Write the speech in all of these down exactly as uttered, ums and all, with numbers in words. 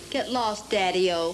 Get lost, Daddy-O.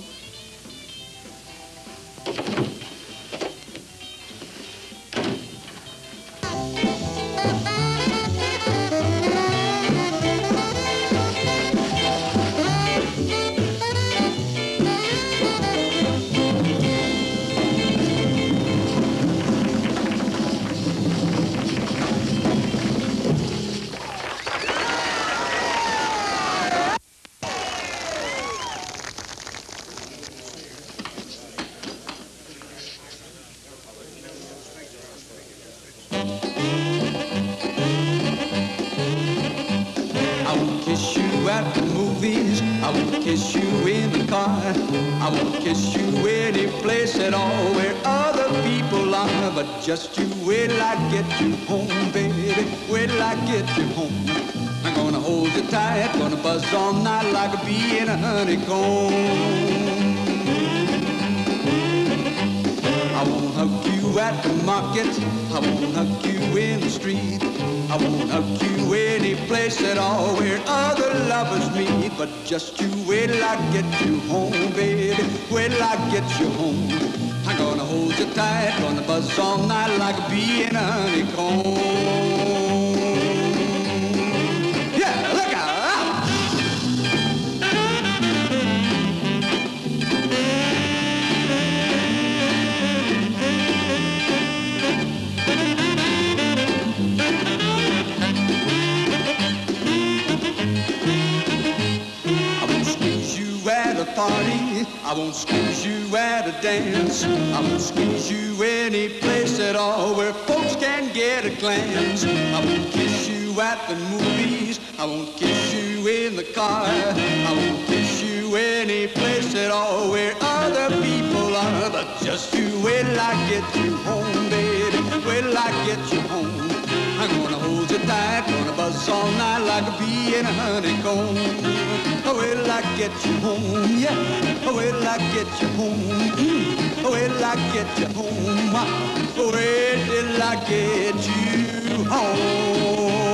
I won't kiss you in the car. I won't kiss you any place at all where other people are. But just you wait till I get you home, baby. Wait till I get you home. I'm gonna hold you tight, gonna buzz all night like a bee in a honeycomb. I won't hug you at the market. I won't hug you in the street. I won't hug you any place at all where other lovers meet. But just you wait till I get you home, baby. Wait till I get you home. I'm gonna hold you tight, gonna buzz all night like a bee in a honeycomb. Yeah, look out! Party. I won't squeeze you at a dance. I won't squeeze you any place at all where folks can get a glance. I won't kiss you at the movies. I won't kiss you in the car. I won't kiss you any place at all where other people are. But just you wait till I get you home, baby. Wait till I get you home. I'm gonna hold you tight, gonna buzz all night like a bee in a honeycomb. Oh, wait till I get you home, yeah. Oh, wait till I get you home. Mm. Oh, wait till I get you home. Oh, wait till I get you home.